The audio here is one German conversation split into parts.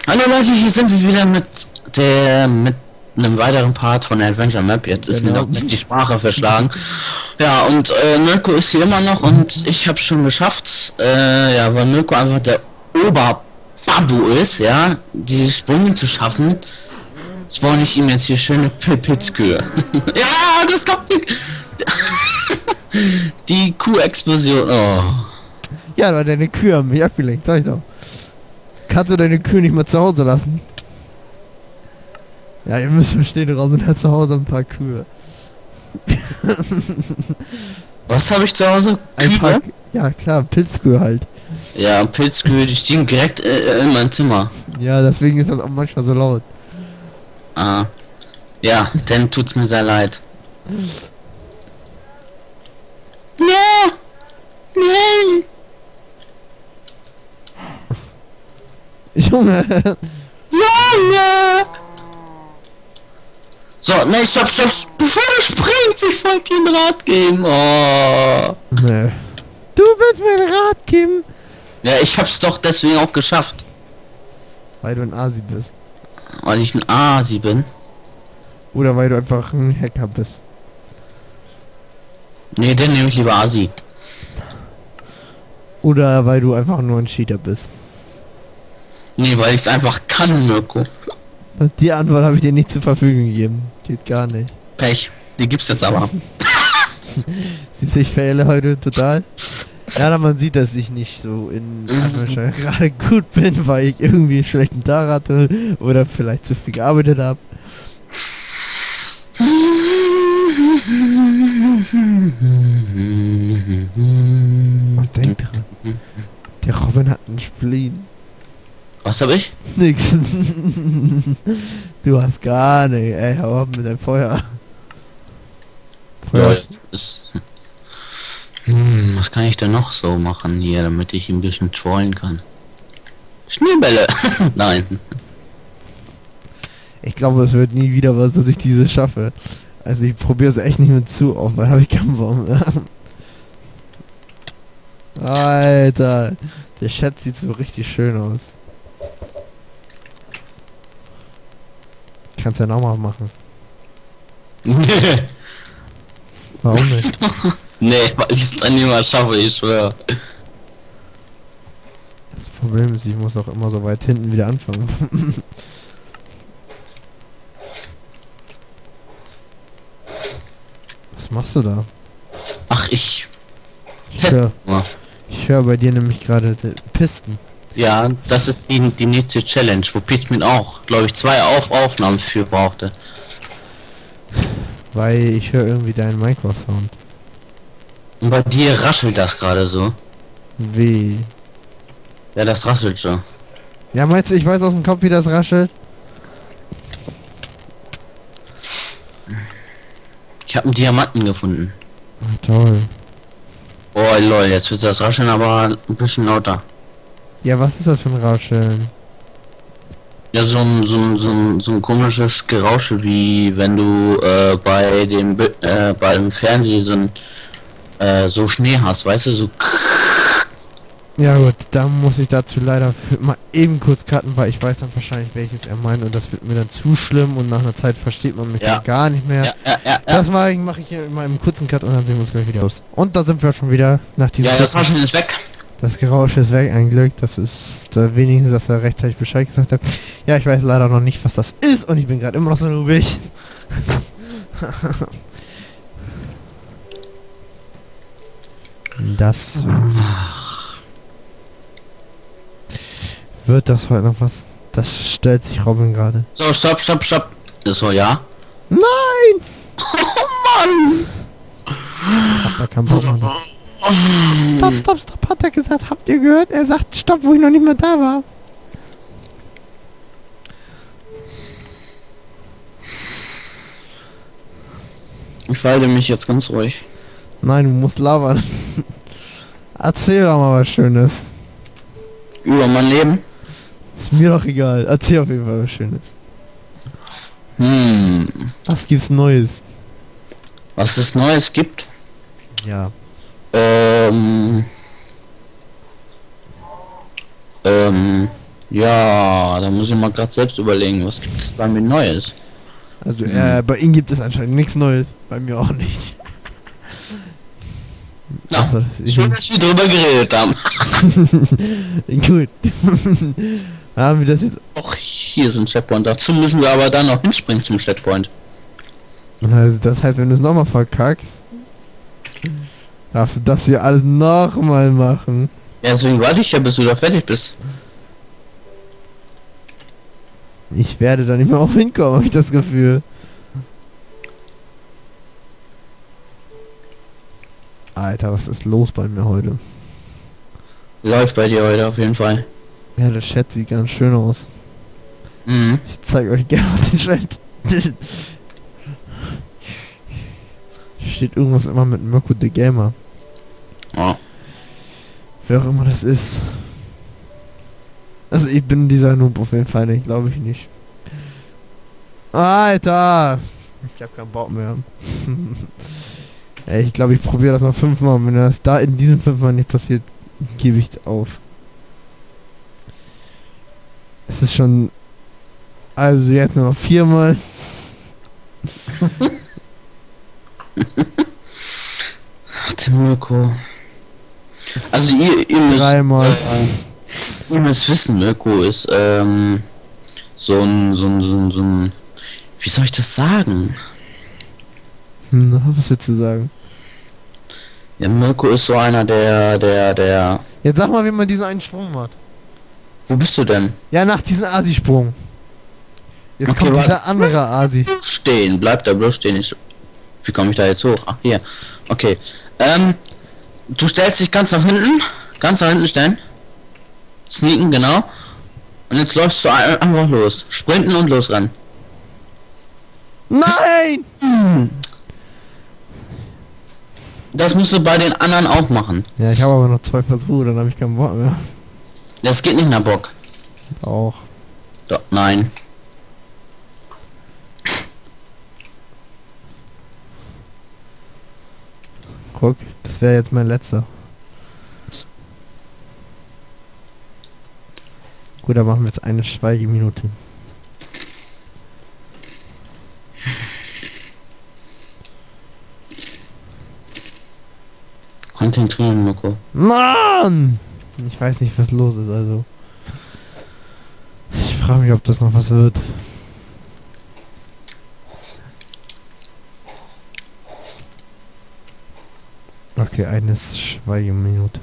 Hallo Leute, hier sind wir wieder mit einem weiteren Part von der Adventure Map. Jetzt ist mir Genau. noch nicht die Sprache verschlagen. Ja, und Mirko ist hier immer noch und ich habe schon geschafft, ja, weil Mirko einfach der Oberbabu ist, ja, die Sprünge zu schaffen. Spawn ich ihm jetzt hier schöne Pilzkühe. Ja, das kommt nicht. Die Kuh-Explosion. Oh. Ja, weil deine Kühe haben mich abgelenkt, sag ich doch. Kannst du deine Kühe nicht mal zu Hause lassen? Ja, ihr müsst verstehen, Robin hat zu Hause ein paar Kühe. Was habe ich zu Hause? Ein Kühe? paar, ja klar, Pilzkühe halt. Ja, Pilzkühe, die stehen direkt in meinem Zimmer. Ja, deswegen ist das auch manchmal so laut. Ah. Ja, dann tut's mir sehr leid. Nee! Nee! Junge! Ja! So, ne, stopp! Bevor du springst, ich wollte dir ein Rad geben. Oh. Nee. Du willst mir ein Rad geben? Ja, ich hab's doch deswegen auch geschafft. Weil du ein Asi bist. Weil ich ein Asi bin. Oder weil du einfach ein Hacker bist. Nee, dann nehme ich lieber Asi. Oder weil du einfach nur ein Cheater bist. Nee, weil ich es einfach kann, Mirko. Die Antwort habe ich dir nicht zur Verfügung gegeben. Geht gar nicht. Pech. Die gibt's jetzt aber. Siehst du, ich fehle heute total. Ja, man sieht, dass ich nicht so in Anführungszeichen gerade gut bin, weil ich irgendwie einen schlechten Tag hatte oder vielleicht zu viel gearbeitet habe. Und denk dran, der Robin hat einen Spleen. Was hab ich? Nix. Du hast gar nicht, ey, hau ab mit deinem Feuer. Ja, ist, was kann ich denn noch so machen hier, damit ich ein bisschen trollen kann? Schneebälle! Nein. Ich glaube, es wird nie wieder was, dass ich diese schaffe. Also ich probiere es echt nicht mit zu auf, weil habe ich keinen Baum mehr. Alter, der Chat sieht so richtig schön aus. Kannst ja nochmal machen. Warum nicht? Nee, weil ich es dann niemals schaffe, ich schwöre. Das Problem ist, ich muss auch immer so weit hinten wieder anfangen. Was machst du da? Ach, ich Ich teste höre mal. hör bei dir nämlich gerade Pisten. Ja, das ist die nächste Challenge, wo Pismin auch, glaube ich, 2 Aufnahmen für brauchte. Weil ich höre irgendwie deinen Minecraft-Sound. Und bei dir raschelt das gerade so. Wie? Ja, das raschelt so. Ja, meinst du, ich weiß aus dem Kopf, wie das raschelt? Ich habe einen Diamanten gefunden. Ah, toll. Oh lol, jetzt wird das Rascheln aber ein bisschen lauter. Ja, was ist das für ein Rauschen? Ja, so ein komisches Gerausche, wie wenn du bei dem Fernsehen so Schnee hast, weißt du, so. Ja gut, da muss ich dazu leider mal eben kurz cutten, weil ich weiß dann wahrscheinlich, welches er meint und das wird mir dann zu schlimm und nach einer Zeit versteht man mich Ja. dann gar nicht mehr. Ja. Das mache ich hier mal im kurzen Cut und dann sehen wir uns gleich wieder aus. Und da sind wir schon wieder nach diesem Ja, das kurzen- Rascheln ist weg. Das Geräusch ist weg, ein Glück. Das ist wenigstens, dass er rechtzeitig Bescheid gesagt hat. Ja, ich weiß leider noch nicht, was das ist und ich bin gerade immer noch so nubig. Das wird das heute noch was? Das stellt sich Robin gerade. So, stopp. Ist so, ja? Nein! Oh Mann! Hab da keinen Bock mehr. Stopp, hat er gesagt. Habt ihr gehört? Er sagt Stopp, wo ich noch nicht mehr da war. Ich verhalte mich jetzt ganz ruhig. Nein, du musst labern. Erzähl doch mal was Schönes. Über mein Leben? Ist mir doch egal. Erzähl auf jeden Fall was Schönes. Was Was gibt's Neues? es Neues gibt? Ja. Ähm, Ja, da muss ich mal gerade selbst überlegen, was gibt es bei mir Neues? Also bei ihm gibt es anscheinend nichts Neues. Bei mir auch nicht. Ja, Außer, dass schön, dass wir drüber geredet haben. Gut. Haben wir das jetzt... Auch hier ist ein Checkpoint. Dazu müssen wir aber dann noch hinspringen zum Checkpoint. Also das heißt, wenn du es nochmal verkackst, darfst du das hier alles nochmal machen. Ja, deswegen warte ich ja, bis du da fertig bist. Ich werde da nicht mehr auch hinkommen, habe ich das Gefühl. Alter, was ist los bei mir heute? Läuft bei dir heute auf jeden Fall. Ja, der Chat sieht ganz schön aus. Mhm. Ich zeige euch gerne mal den Chat. Steht irgendwas immer mit Mirko the Gamer. Oh. Wer auch immer das ist. Also ich bin dieser Noob auf jeden Fall nicht, glaube ich nicht. Alter! Ich hab keinen Bock mehr. Ey, ich glaube, ich probiere das noch 5-mal. Und wenn das da in diesen 5 Mal nicht passiert, gebe ich auf. Es ist schon... Also jetzt nur noch 4-mal. Ach, der Mirko. Also ihr müsst... 3-mal. Ihr müsst wissen, Mirko ist so ein... Wie soll ich das sagen? Was willst du sagen? Ja, Mirko ist so einer, der... Jetzt sag mal, wie man diesen einen Sprung macht. Wo bist du denn? Ja, nach diesem Asi-Sprung. Jetzt Okay, kommt warte. dieser andere Asi. Stehen, bleib da bloß stehen. Wie komme ich da jetzt hoch? Ach, hier. Okay. Du stellst dich ganz nach hinten. Ganz nach hinten stellen. Sneaken, genau. Und jetzt läufst du einfach los. Sprinten und losrennen. Nein! Das musst du bei den anderen auch machen. Ja, ich habe aber noch 2 Versuche, dann habe ich keinen Bock mehr. Das geht nicht nach Bock. Auch. Doch, nein. Guck, das wäre jetzt mein letzter. Gut, dann machen wir jetzt eine Schweigeminute. Konzentrieren, Mirko. Mann! Ich weiß nicht, was los ist, also. Ich frage mich, ob das noch was wird. Okay, eine Schweigeminute.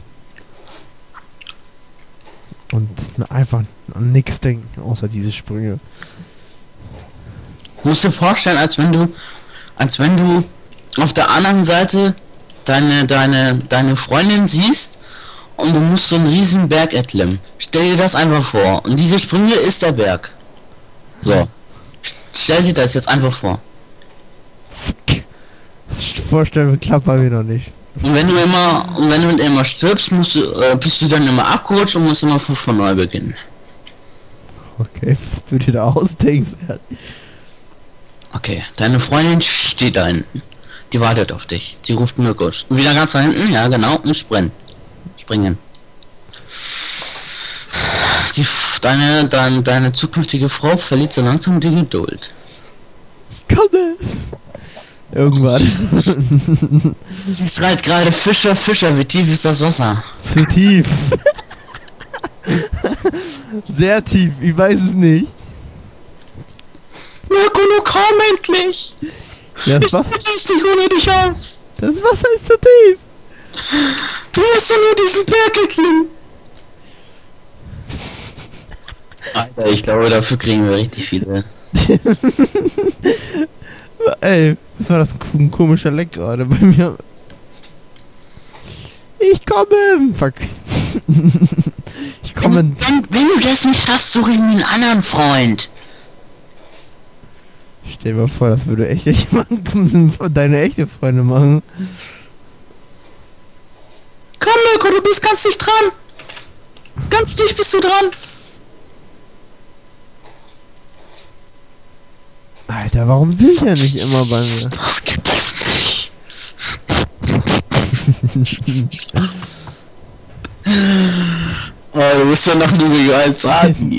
Und einfach an nichts denken, außer diese Sprünge. Du musst dir vorstellen, als wenn du auf der anderen Seite deine Freundin siehst und du musst so einen riesen Berg erklimmen. Stell dir das einfach vor. Und diese Sprünge ist der Berg. So. Stell dir das jetzt einfach vor. Das Vorstellen klappt bei mir noch nicht. Und wenn du immer stirbst, bist du dann immer abgerutscht und musst immer von neu beginnen. Okay, was du dir da ausdenkst. Okay, deine Freundin steht da hinten. Die wartet auf dich. Die ruft Mirko. Wieder ganz da hinten, ja genau, und springen. Deine zukünftige Frau verliert so langsam die Geduld. Ich komme! Irgendwann. Sie schreit gerade Fischer, Fischer, wie tief ist das Wasser? Zu tief. Sehr tief, ich weiß es nicht. Mirko, du komm endlich! Ja, Ich halte es nicht ohne dich aus! das Wasser ist zu tief. Du musst doch nur diesen Berg erklimmen! Alter, ich glaube, dafür kriegen wir richtig viele. Ey, was war das ein komischer Leck gerade bei mir? Ich komme! Fuck. Ich komme. Wenn du das nicht schaffst, suche ich mir einen anderen Freund. Stell dir mal vor, das würde echt jemand deine echte Freunde machen. Komm, Mirko, du bist ganz dicht dran. Ganz dicht bist du dran. Alter, warum will der nicht immer bei mir? Das gibt es nicht. Oh, du bist ja noch nubiger als Adi.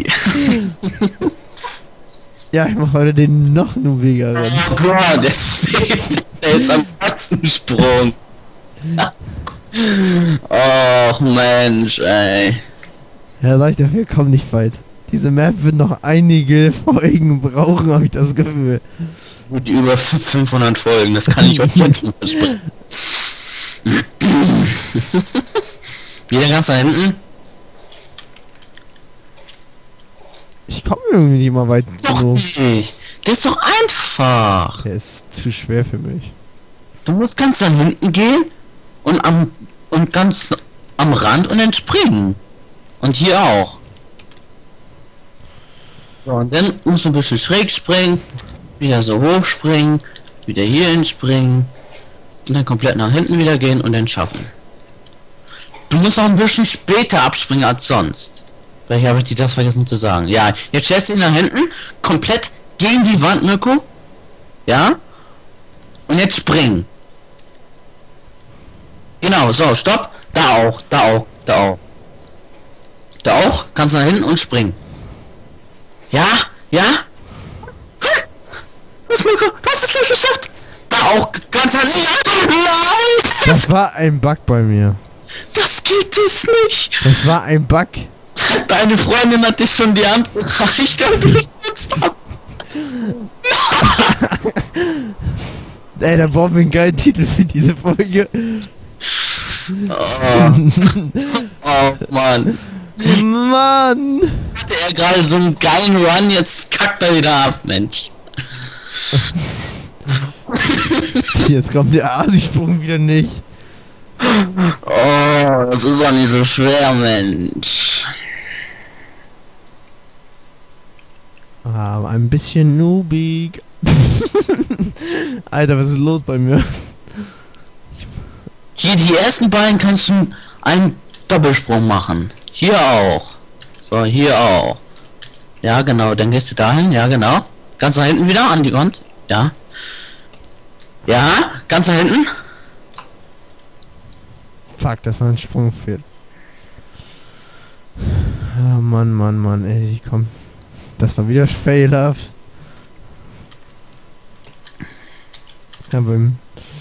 Ja, ich mache heute den noch nubigeren. Gott, der ist am ersten Sprung. Och Mensch, ey. Ja Leute, wir kommen nicht weit. Diese Map wird noch einige Folgen brauchen, habe ich das Gefühl. Gut, über 500 Folgen, das kann ich euch jetzt nicht versprechen. Wieder ganz da hinten? Ich komme irgendwie nicht mal weit Doch genug. nicht. Der ist doch einfach. Der ist zu schwer für mich. Du musst ganz da hinten gehen und ganz am Rand und dann springen. Und hier auch. So, und dann musst du ein bisschen schräg springen, wieder so hoch springen, wieder hierhin springen und dann komplett nach hinten wieder gehen und dann schaffen. Du musst auch ein bisschen später abspringen als sonst. Vielleicht habe ich dir das vergessen zu sagen. Ja, jetzt stellst du ihn nach hinten, komplett gegen die Wand, Mirko. Ja? Und jetzt springen. Genau, so, stopp. Da auch, da auch, da auch. Da auch, kannst du nach hinten und springen. Ja, ja. Was, Mirko? Du hast es nicht geschafft. Da auch, ganz nach hinten. Nein! Das war ein Bug bei mir. Das geht es nicht. Das war ein Bug. Deine Freundin hat dich schon die Hand gereicht und du jetzt ab. Ey, da brauchen wir einen geilen Titel für diese Folge. Oh, oh Mann. Mann! Hatte er gerade so einen geilen Run, jetzt kackt er wieder ab, Mensch. Jetzt kommt der Asi-Sprung wieder nicht. Oh, das ist doch nicht so schwer, Mensch. Ah, ein bisschen noobig. Alter, was ist los bei mir? Hier, die ersten beiden kannst du einen Doppelsprung machen. Hier auch. So, hier auch. Ja, genau, dann gehst du dahin, ja, genau. Ganz nach hinten wieder, an die Wand. Ja. Ja, ganz nach hinten. Fuck, das war ein Sprungfehler. Ah, Mann, Mann, Mann, ey, komm. Das war wieder fehlerhaft. Ja, beim...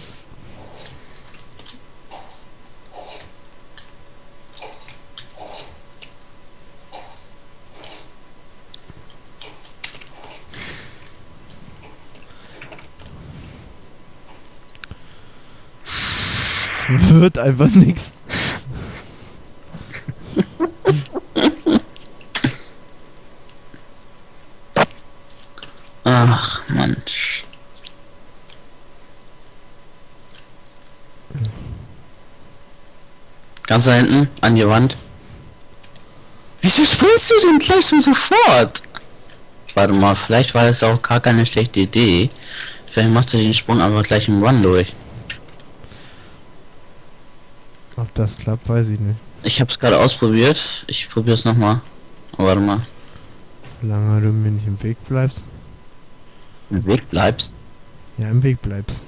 Wird einfach nichts. Ach, Mensch. Ganz da hinten, an die Wand. Wieso springst du denn gleich so sofort? Warte mal, vielleicht war das auch gar keine schlechte Idee. Vielleicht machst du den Sprung aber gleich im Run durch. Ob das klappt, weiß ich nicht. Ich habe es gerade ausprobiert. Ich probiere es nochmal. Warte mal. Solange du mir nicht im Weg bleibst. Im Weg bleibst. Ja, im Weg bleibst.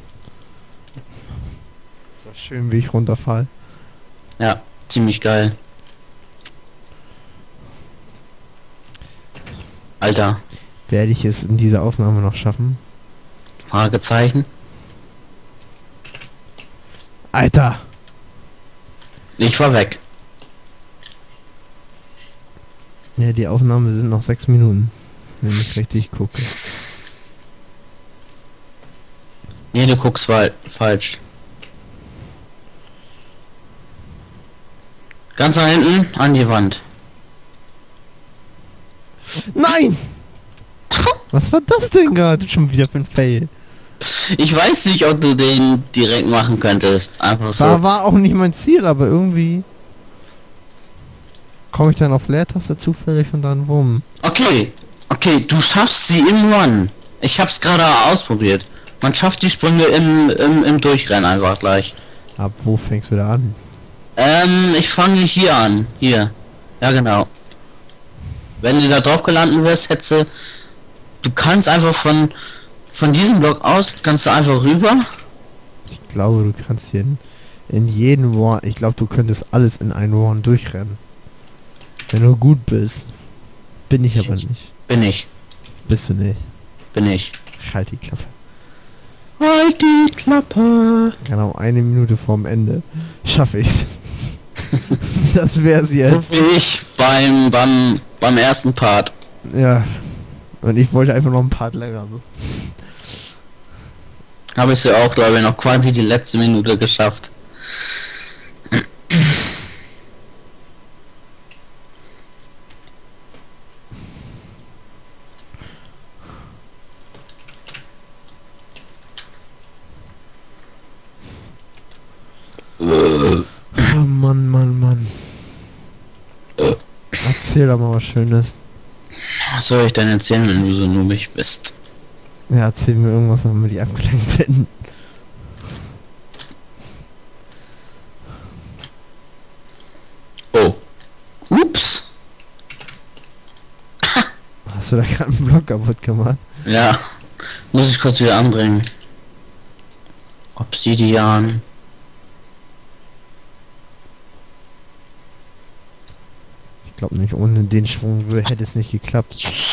Ist doch schön, wie ich runterfall. Ja, ziemlich geil. Alter, Werde ich es in dieser Aufnahme noch schaffen? Fragezeichen. Alter! Ich war weg. Ja, die Aufnahme sind noch 6 Minuten. Wenn ich richtig gucke. Nee, du guckst falsch. Ganz nach hinten, an die Wand. Nein! Was war das denn gerade schon wieder für ein Fail? Ich weiß nicht, ob du den direkt machen könntest. Einfach so. War auch nicht mein Ziel, aber irgendwie... Komme ich dann auf Leertaste zufällig und dann wumm. Okay, du schaffst sie im Run. Ich hab's gerade ausprobiert. Man schafft die Sprünge im Durchrennen einfach gleich. Ab wo fängst du da an? Ich fange hier an. Hier. Ja, genau. Wenn du da drauf gelandet wirst, du kannst einfach von diesem Block aus, kannst du einfach rüber. Ich glaube, du kannst hier in jeden Warn... Ich glaube, du könntest alles in einen Warn durchrennen. Wenn du gut bist. Bin ich aber nicht. Bin ich. Bist du nicht. Bin ich. Halt die Klappe. Halt die Klappe. Genau 1 Minute vorm Ende. Schaffe ich's. Das wär's jetzt. So wie ich beim ersten Part. Ja. Und ich wollte einfach noch ein Part länger. So. Habe ich ja auch, glaube ich, noch quasi die letzte Minute geschafft. Oh Mann, Mann, Mann. Erzähl doch mal was Schönes. Was soll ich denn erzählen, wenn du so nummig bist? Ja, erzähl mir irgendwas, damit ich abgelenkt bin. Oh. Ups. Hast du da gerade einen Block kaputt gemacht? Ja. Muss ich kurz wieder anbringen. Obsidian. Ich glaube nicht, ohne den Schwung hätte es nicht geklappt.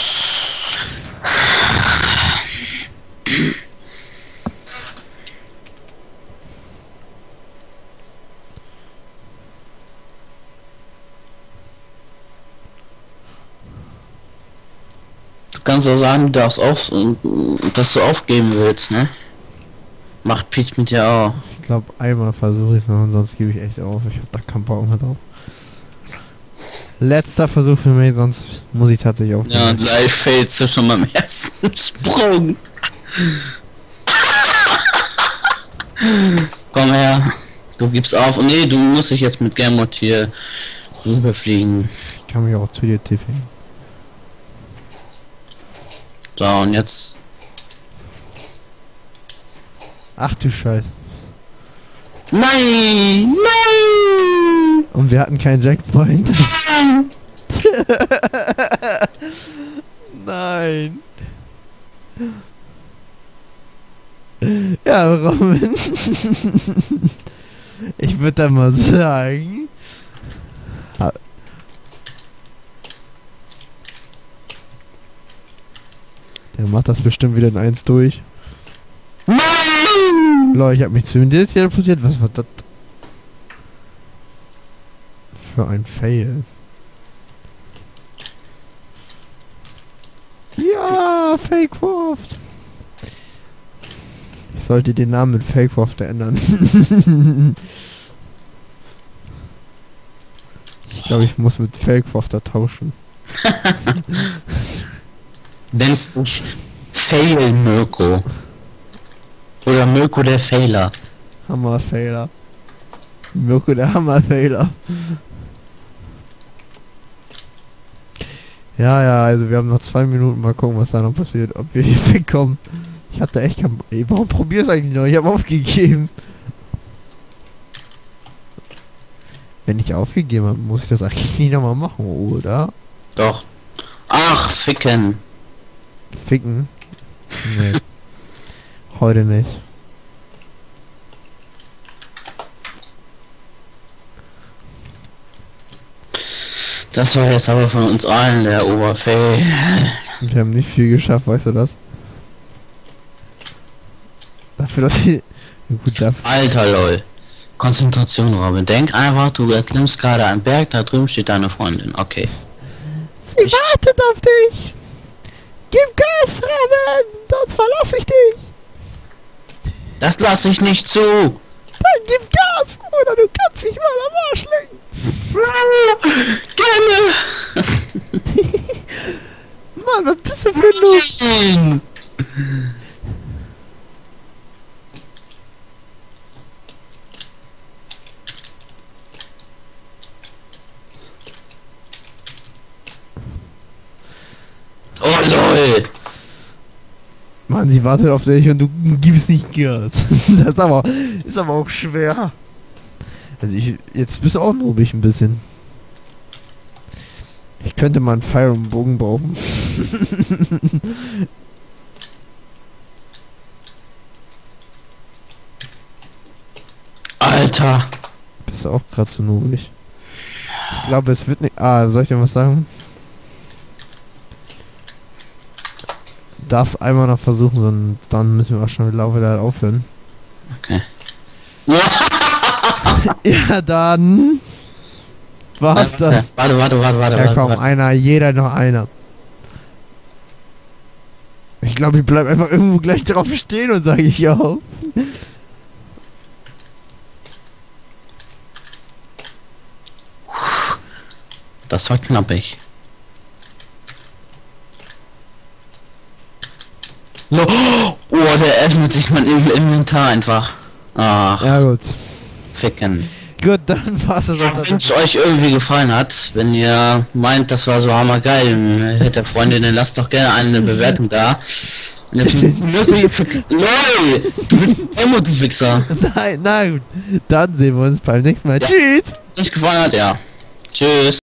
Du kannst auch sagen, du darfst dass du aufgeben willst, ne? Macht Peach mit dir auch. Ich glaube, einmal versuche ich es noch und sonst gebe ich echt auf. Ich habe da keinen Bock mehr drauf. Letzter Versuch für mich, sonst muss ich tatsächlich aufgeben. Ja, gleich fällst du schon beim ersten Sprung. Komm her. Du gibst auf. Nee, du musst dich jetzt mit Gamebot hier rüberfliegen. Ich kann mich auch zu dir tippen. So, und jetzt. Ach du Scheiße. Nein! Nein! Und wir hatten keinen Jackpoint. Nein. Ja, Robin. Ich würde da mal sagen. Der macht das bestimmt wieder in 1 durch. Nein! Leute, ich habe mich zu dir teleportiert. Was war das? Für ein Fail. Ja, Fakecraft. Ich sollte den Namen mit Fakecraft ändern. Ich glaube, ich muss mit Fakecrafter tauschen. Nennst dich Fail Mirko. Oder Mirko der Failer. Hammer-Failer. Mirko der Hammer-Failer. Ja, also wir haben noch 2 Minuten, mal gucken, was da noch passiert, ob wir hier wegkommen. Ich hatte echt kein... Ey, warum probier's eigentlich noch? Ich habe aufgegeben. Wenn ich aufgegeben habe, muss ich das eigentlich nicht nochmal machen, oder? Doch. Ach, ficken. Ficken? Nee. Heute nicht. Das war jetzt aber von uns allen der Oberfail. Wir haben nicht viel geschafft, weißt du das? Dafür, dass sie... Gut, dafür... Alter lol. Konzentration, Robin. Denk einfach, du erklimmst gerade einen Berg, da drüben steht deine Freundin. Okay. Sie wartet auf dich! Gib Gas, Robin! Sonst verlasse ich dich! Das lasse ich nicht zu! Dann gib Gas! Oder du kannst mich mal am Arsch lecken! Gerne! Mann, was bist du für ein Noob? Nein! Oh lol! Mann, sie wartet auf dich und du gibst nicht Gas. Das ist aber auch schwer. Also jetzt bist du auch nobig ein bisschen. Ich könnte mal einen Pfeil und einen Bogen brauchen. Alter! Bist du auch gerade so nobig? Ich glaube, es wird nicht... Ah, soll ich dir was sagen? Darf's einmal noch versuchen, dann müssen wir auch schon im Laufe der aufhören. Okay. Ja, dann... War's das? Warte. Ja komm, einer, jeder noch einer. Ich glaube, ich bleib einfach irgendwo gleich drauf stehen und sage ich ja. Das war knappig. Oh, der öffnet sich mein Inventar einfach. Ach, Ja gut. ficken. Gut, dann war's das auch. Wenn es euch irgendwie gefallen hat, wenn ihr meint, das war so hammergeil, hätte Freunde, dann lasst doch gerne eine Bewertung da. Und jetzt LOL! Du bist Emo, du Wichser. Nein, na gut. Dann sehen wir uns beim nächsten Mal. Ja. Tschüss! Wenn euch gefallen hat, ja. Tschüss.